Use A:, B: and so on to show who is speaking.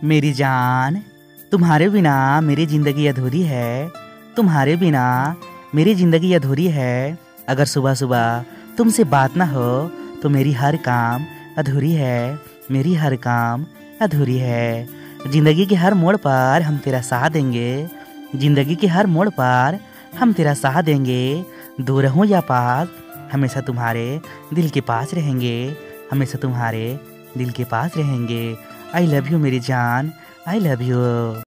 A: मेरी जान, तुम्हारे बिना मेरी ज़िंदगी अधूरी है। तुम्हारे बिना मेरी ज़िंदगी अधूरी है। अगर सुबह सुबह तुमसे बात ना हो तो मेरी हर काम अधूरी है। मेरी हर काम अधूरी है। ज़िंदगी के हर मोड़ पर हम तेरा साथ देंगे। ज़िंदगी के हर मोड़ पर हम तेरा साथ देंगे। दूर हूँ या पास, हमेशा तुम्हारे दिल के पास रहेंगे। हमेशा तुम्हारे दिल के पास रहेंगे। आई लव यू मेरी जान, आई लव यू।